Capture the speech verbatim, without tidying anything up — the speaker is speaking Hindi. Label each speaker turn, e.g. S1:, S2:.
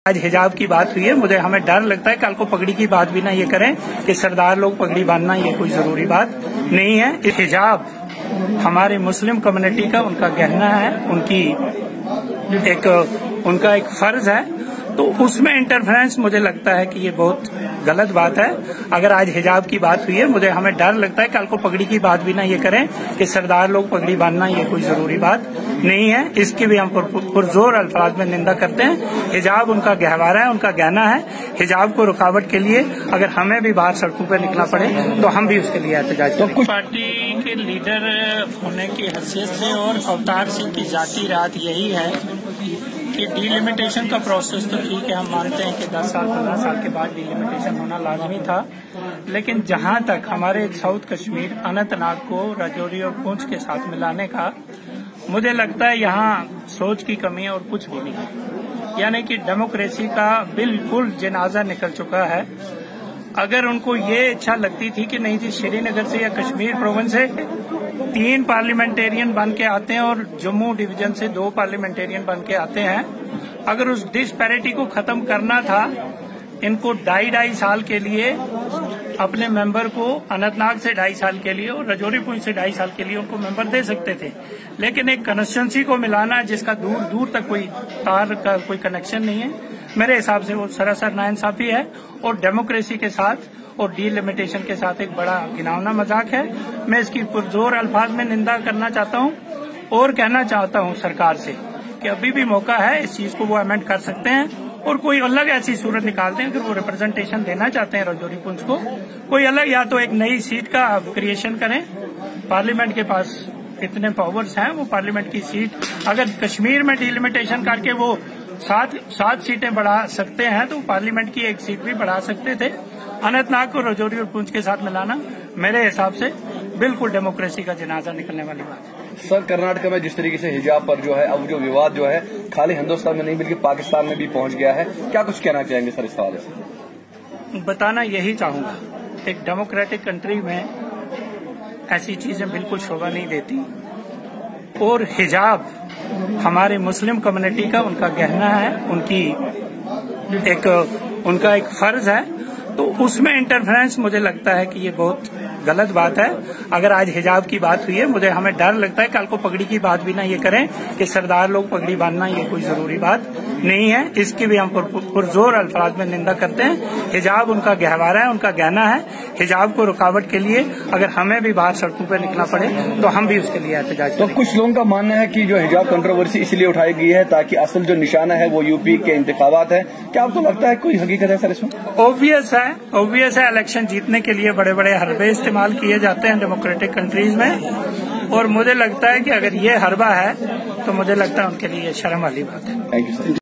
S1: आज हिजाब की बात हुई है, मुझे हमें डर लगता है कल को पगड़ी की बात भी ना ये करें कि सरदार लोग पगड़ी बांधना ये कोई जरूरी बात नहीं है। हिजाब हमारे मुस्लिम कम्युनिटी का उनका गहना है, उनकी एक उनका एक फर्ज है, तो उसमें इंटरफेरेंस मुझे लगता है कि ये बहुत गलत बात है। अगर आज हिजाब की बात हुई है, मुझे हमें डर लगता है कल को पगड़ी की बात भी ना ये करें कि सरदार लोग पगड़ी बांधना ये कोई जरूरी बात नहीं है। इसकी भी हम पुरजोर अल्फाज में निंदा करते हैं। हिजाब उनका गहवारा है, उनका गहना है। हिजाब को रुकावट के लिए अगर हमें भी बाहर सड़कों पर निकलना पड़े तो हम भी उसके लिए एहतजाज करें। तो पार्टी के लीडर होने की हैसियत से और अवतार सिंह की जाती रात यही है कि डिलिमिटेशन का प्रोसेस तो ठीक है, हम मानते हैं कि दस साल पंद्रह साल के बाद डिलिमिटेशन होना लाजमी था, लेकिन जहां तक हमारे साउथ कश्मीर अनंतनाग को राजौरी और पुंछ के साथ मिलाने का, मुझे लगता है यहाँ सोच की कमी है और कुछ भी नहीं है। यानी कि डेमोक्रेसी का बिल्कुल जनाजा निकल चुका है। अगर उनको ये इच्छा लगती थी कि नहीं जी श्रीनगर से या कश्मीर प्रोविंस से तीन पार्लियामेंटेरियन बन के आते हैं और जम्मू डिवीजन से दो पार्लियामेंटेरियन बन के आते हैं, अगर उस डिस्पैरिटी को खत्म करना था, इनको ढाई ढाई साल के लिए अपने मेंबर को अनंतनाग से ढाई साल के लिए और राजौरी पुंछ से ढाई साल के लिए उनको मेंबर दे सकते थे, लेकिन एक कंस्टिट्यूंसी को मिलाना जिसका दूर दूर तक कोई तार का कोई कनेक्शन नहीं है, मेरे हिसाब से वो सरासर नाइंसाफी है और डेमोक्रेसी के साथ और डीलिमिटेशन के साथ एक बड़ा घिनौना मजाक है। मैं इसकी पुरजोर अल्फाज में निंदा करना चाहता हूं और कहना चाहता हूं सरकार से कि अभी भी मौका है, इस चीज को वो अमेंड कर सकते हैं और कोई अलग ऐसी सूरत निकालते हैं। अगर वो रिप्रेजेंटेशन देना चाहते हैं राजौरी पुंछ को, कोई अलग या तो एक नई सीट का क्रिएशन करें। पार्लियामेंट के पास इतने पावर्स हैं, वो पार्लियामेंट की सीट अगर कश्मीर में डिलिमिटेशन करके वो सात सात सीटें बढ़ा सकते हैं तो पार्लियामेंट की एक सीट भी बढ़ा सकते थे। अनंतनाग को राजौरी और पुंछ के साथ मिलाना मेरे हिसाब से बिल्कुल डेमोक्रेसी का जनाजा निकलने वाली बात है।
S2: सर, कर्नाटक में जिस तरीके से हिजाब पर जो है अब जो विवाद जो है खाली हिंदुस्तान में नहीं बल्कि पाकिस्तान में भी पहुंच गया है, क्या कुछ कहना चाहेंगे सर इस हवाले से?
S1: बताना यही चाहूंगा, एक डेमोक्रेटिक कंट्री में ऐसी चीजें बिल्कुल शोभा नहीं देती और हिजाब हमारे मुस्लिम कम्युनिटी का उनका गहना है, उनकी एक उनका एक फर्ज है, तो उसमें इंटरफेरेंस मुझे लगता है कि ये बहुत गलत बात है। अगर आज हिजाब की बात हुई है, मुझे हमें डर लगता है कल को पगड़ी की बात भी ना ये करें कि सरदार लोग पगड़ी बांधना ये कोई जरूरी बात नहीं है। इसकी भी हम पुरजोर अल्फाज में निंदा करते हैं। हिजाब उनका गहवारा है, उनका गहना है। हिजाब को रुकावट के लिए अगर हमें भी बाहर सड़कों पर निकलना पड़े तो हम भी उसके लिए एहतजाज करें।
S2: तो कुछ लोगों का मानना है कि जो हिजाब कंट्रोवर्सी इसलिए उठाई गई है ताकि असल जो निशाना है वो यूपी के इंतखाबात है। क्या आपको लगता है कोई हकीकत है सर इसमें?
S1: ऑब्वियस है, ऑब्वियस है। इलेक्शन जीतने के लिए बड़े बड़े हरबे इस्तेमाल किए जाते हैं डेमोक्रेटिक कंट्रीज में, और मुझे लगता है कि अगर ये हरबा है तो मुझे लगता है उनके लिए शर्म वाली बात है।
S2: Thank you sir.